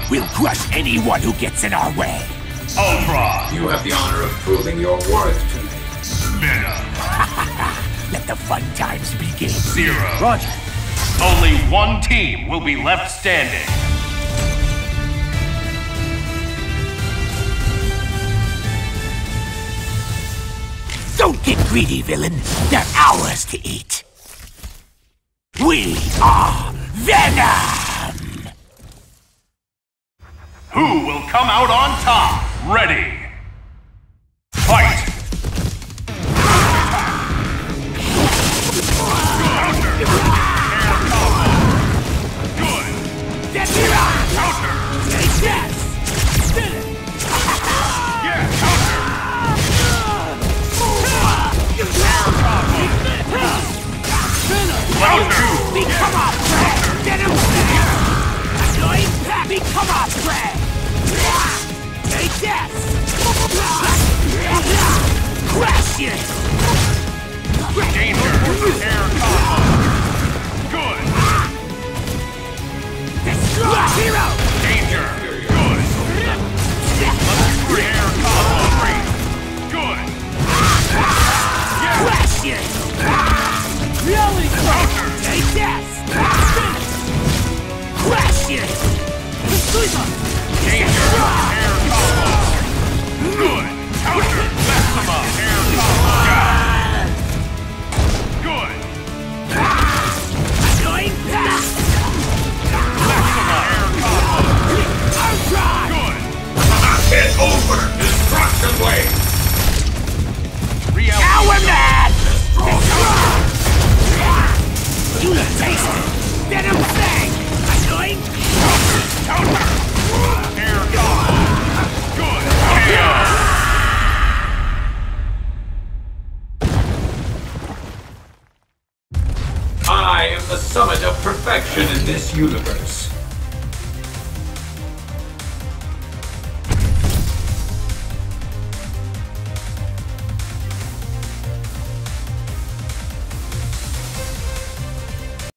We'll crush anyone who gets in our way. Ultron! You have the honor of proving your worth to me. Venom! Let the fun times begin. Zero. Roger. Only one team will be left standing. Don't get greedy, villain. They're ours to eat. We are Venom! Who will come out on top? Ready! Fight! Counter! Air combo! Good! Get me right! Counter! Take this! Yeah, counter! Level 2! Become our prey! Venom Slayer! Annoying pack! Become our prey! Take this! Crash it! Danger! Air combo! Good! Destroy! Hero! Danger! Good! Level 3 air combo! Good! Yeah! Crash it! Really? Counter! Take this! Crash it! Danger! Air combo! Good! Counter! Maxima! Air combo! Good! Annoying pack! Maxima! Air combo! Ultron! Good! It's over! Destruction wave! Reality! Now we're mad! You taste it! Venom Fang! Annoying! Counter! Air combo! Good! KO! I am the summit of perfection in this universe.